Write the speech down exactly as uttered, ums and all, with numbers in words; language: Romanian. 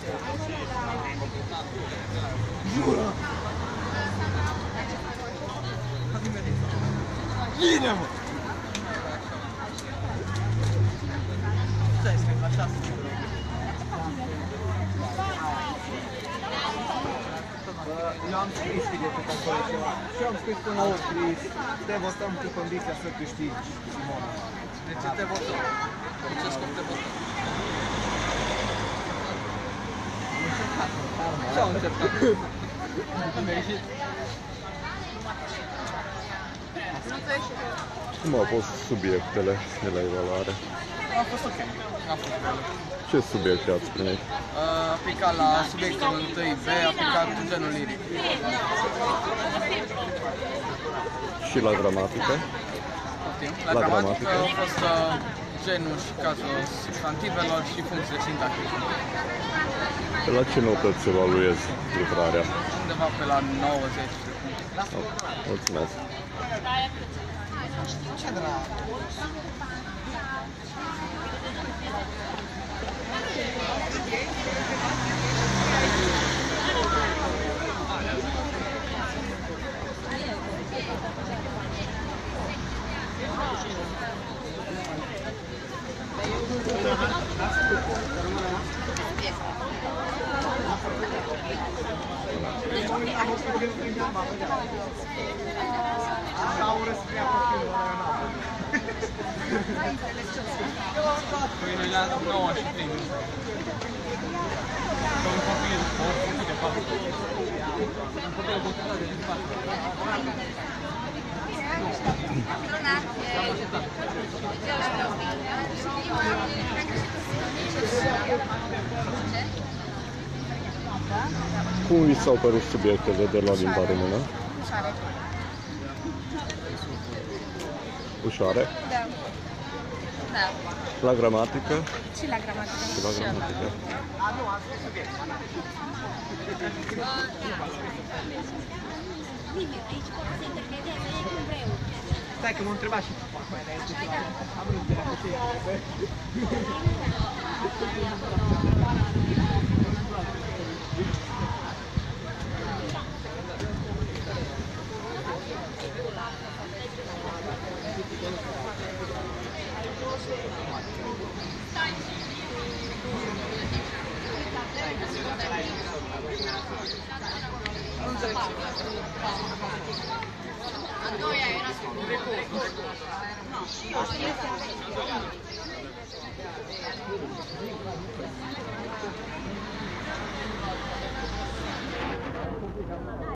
Bine, mă! Stai, scris la șase. Eu am scris biletul pe acolo ceva. Și eu am scris până la scris. Te votăm cu condiția să câștigi, Simona. De ce te votăm? De ce scop te votăm? Ce-au încercat? Am ieșit. Cum au fost subiectele de la evaluare? A fost ok. A fost bine. Ce subiecte ați primit? A picat la subiectul întâi B, a picat genul liric. Și la gramatică? La, la gramatică a fost uh, genul și cazul substantivelor și funcțiile sintactice. Pe la ce notă îți evaluezi livrarea? Undeva pe la nouăzeci de puncte. Oh, mulțumesc! Ce drag! Păi noi le-am dat nouă și primul. Un copil, o funcție de fapt. Un copil de fapt de fapt. Cum vi s-au părut subiectele de la limba română? Ușoare. Ușoare? Da. Da. La gramatică? Și la gramatică. Și la gramatică. Stai că m-a întrebat și am vrut de la a doua era scurt.